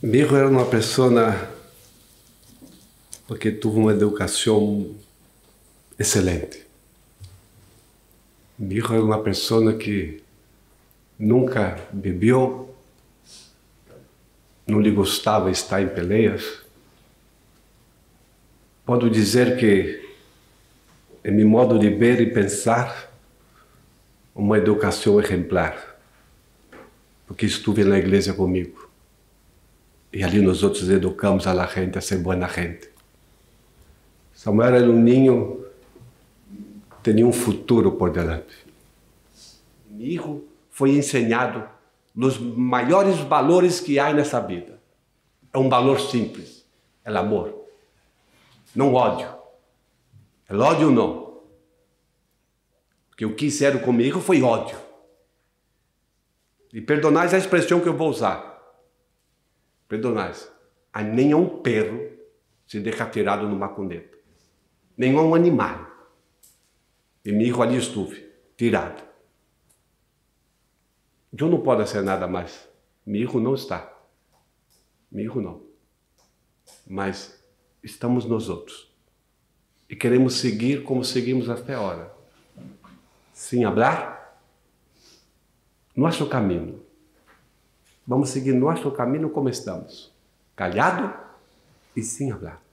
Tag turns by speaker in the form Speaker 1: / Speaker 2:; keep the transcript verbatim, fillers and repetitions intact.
Speaker 1: Mi hijo era uma pessoa porque teve uma educação excelente. Mi hijo era uma pessoa que nunca bebeu, não lhe gostava estar em peleias. Posso dizer que, em meu modo de ver e pensar, uma educação exemplar, porque estive na igreja comigo. E ali nós outros educamos a gente a ser boa gente. Samuel era um ninho, tinha um futuro por delante. Meu filho foi ensinado os maiores valores que há nessa vida. É um valor simples, é o amor, não ódio. É ódio não. Porque o que fizeram comigo foi ódio. E perdonais a expressão que eu vou usar. Perdonais. A nenhum perro se deixa tirado numa cuneta. Nenhum animal. E meu filho ali estuve, tirado. Eu não posso ser nada mais. Meu filho não está. Meu filho não. Mas estamos nós outros. E queremos seguir como seguimos até agora. Sem falar, nosso caminho. Vamos seguir nosso caminho como estamos. Callado e sem falar.